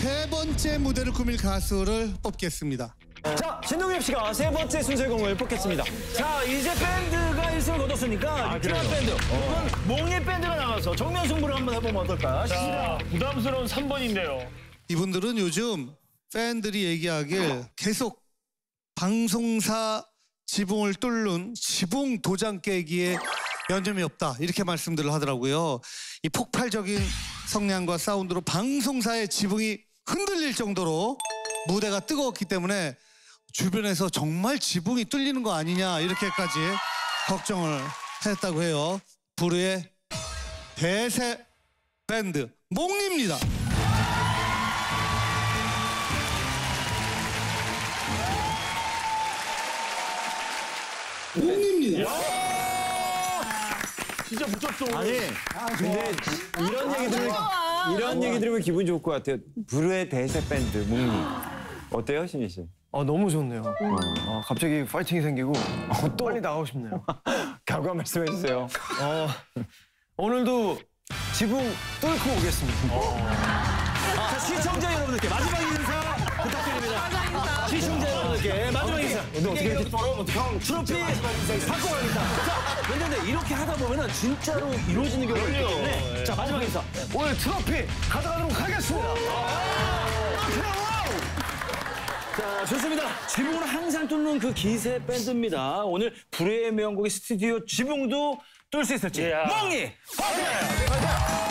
세 번째 무대를 꾸밀 가수를 뽑겠습니다. 자, 신동엽 씨가 세 번째 순서공을 뽑겠습니다. 자, 이제 밴드가 1승을 거뒀으니까 유쾌한 밴드 혹은 몽니 밴드가 나가서 정면 승부를 한번 해보면 어떨까 싶습니다. 부담스러운 3번인데요. 이분들은 요즘 팬들이 얘기하길 계속 방송사 지붕을 뚫는 지붕 도장 깨기에 여념이 없다 이렇게 말씀들을 하더라고요. 이 폭발적인 성량과 사운드로 방송사의 지붕이 흔들릴 정도로 무대가 뜨거웠기 때문에 주변에서 정말 지붕이 뚫리는 거 아니냐 이렇게까지 걱정을 했다고 해요. 부르의 대세 밴드 몽니입니다. 몽니입니다. 진짜 붙였어. 아니, 근데 이런 얘기 들으면 기분 좋을 것 같아요. 불후의 대세 밴드 몽니. 어때요, 신희 씨? 너무 좋네요. 갑자기 파이팅이 생기고 또 빨리 나가고 싶네요. 각오 말씀해 주세요. 오늘도 지붕 뚫고 오겠습니다. 자, 시청자 여러분들께 마지막 인사 부탁드립니다. 시청자 여러분들께 마지막 인사. 근데 어떻게 이렇게 형 트로피 받고 가겠다. 자, 왜냐면 이렇게 하다 보면은 진짜로 이루어지는 경우가 있기 때문에 자, 마지막 인사. 오늘 트로피 가져가도록 하겠습니다. 자, 좋습니다. 지붕을 항상 뚫는 그 기세 밴드입니다. 오늘 불후의 명곡의 스튜디오 지붕도 뚫을 수 있을지. 몽니! 화이팅!